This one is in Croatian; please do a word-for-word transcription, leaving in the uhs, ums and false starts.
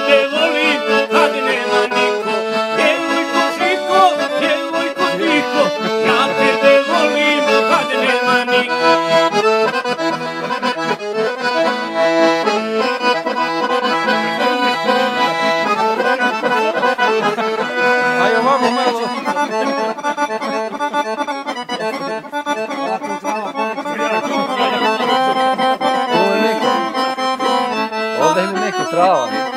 te volim kad nema niko. Djevojko Žiko, djevojko Žiko, ja tebe volim kad nema niko. Ajde ovamo malo. Ovdje ima neko trava.